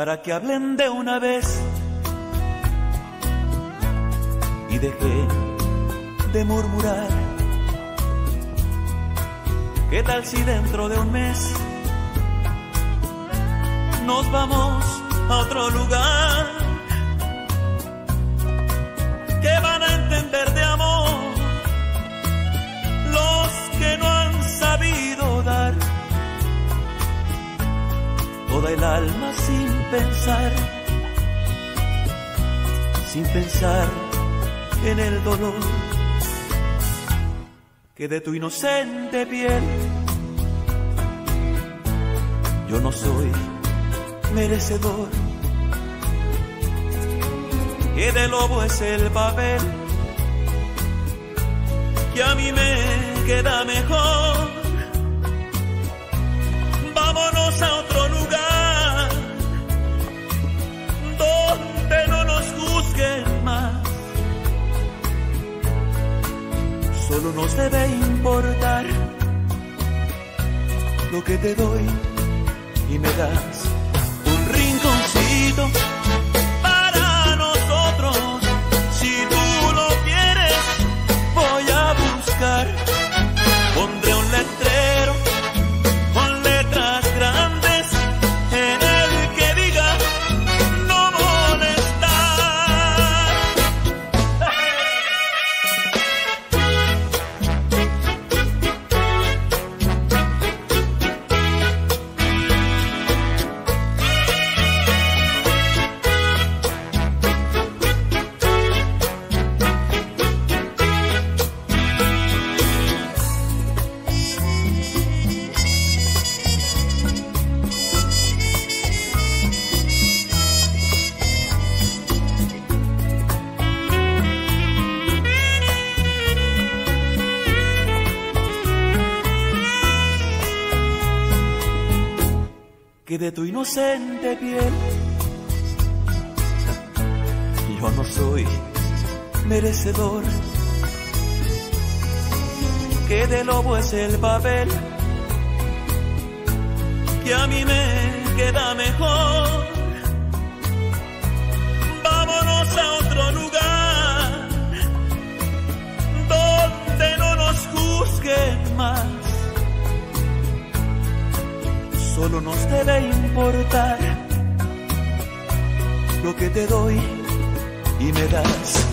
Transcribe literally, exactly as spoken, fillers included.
para que hablen de una vez y dejen de murmurar. ¿Qué tal si dentro de un mes nos vamos a otro lugar? ¿Qué van a entender de amor los que no han sabido dar toda el alma sin pensar, sin pensar en el dolor que de tu inocente piel yo no soy merecedor? Que de lobo es el papel que a mí me queda mejor. Vámonos a otro lugar donde no nos juzguen más. Solo nos debe importar lo que te doy y me das un rinconcito para nosotros. Si tú lo quieres, voy a buscar. Pondré un letrero con letras grandes en el que diga no molestar. Que de tu inocente piel yo no soy merecedor. Que de lobo es el papel que a mí me queda mejor. Vámonos a otro lugar donde no nos juzguen más. Solo nos debe importar lo que te doy y me das.